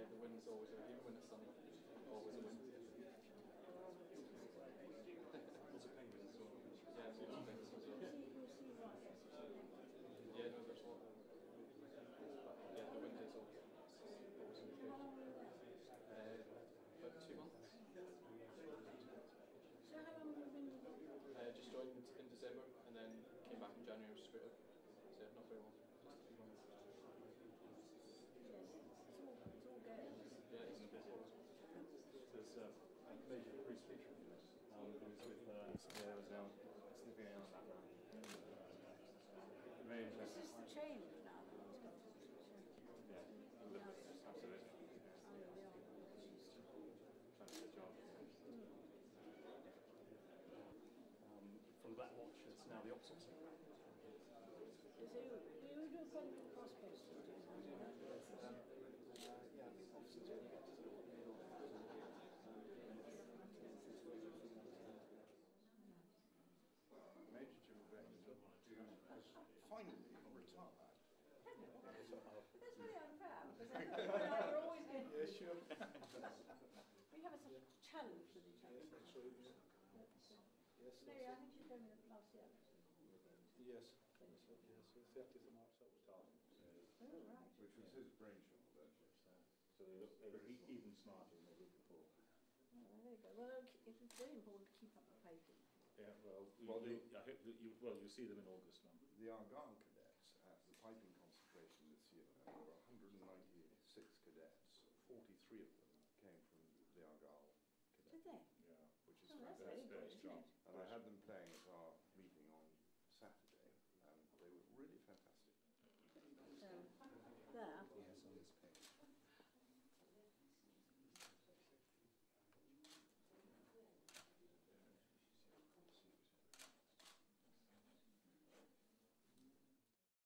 Yeah, the wind's always even when it's sunny, always a wind. Lots of penguins as well. Yeah, there's a lot of things as well. Yeah, no, there's a lot of yeah, the wind is always in the about 2 months. So how long have you been with them? Just joined in December and then came back in January straight up. So not very long, just a few months. Yes, it's all going. Yeah, it's a bit more. There's a major Bruce Beach who was with there was now sniffing out that now. Very This interesting. is the change now that one's got to Yeah, absolutely. Fantastic job. From the Black Watch, it's now the opposite. So you do quite a bit of cross-posting, do you? Yeah, officers when you get to sort of middle Major General has finally retired. That's very unfair, because we're always good. Yeah, sure. We have a sort of challenge with each other. Yes, absolutely. Yes, No, I think she's going with last year. yes, yes, 30th of March that was done. Oh, right. Which was his brainchild, actually. So they look even smarter than they did before. Oh, well, there you go. Well, it's very important to keep up the piping. Yeah, well, Well, I hope that you'll see them in August now. The Argyll cadets at the piping concentration this year, there were 196 cadets. 43 of them came from the Argyll cadets. Did they? Yeah, which is Oh, that's fantastic. very good, isn't it? And I had them playing at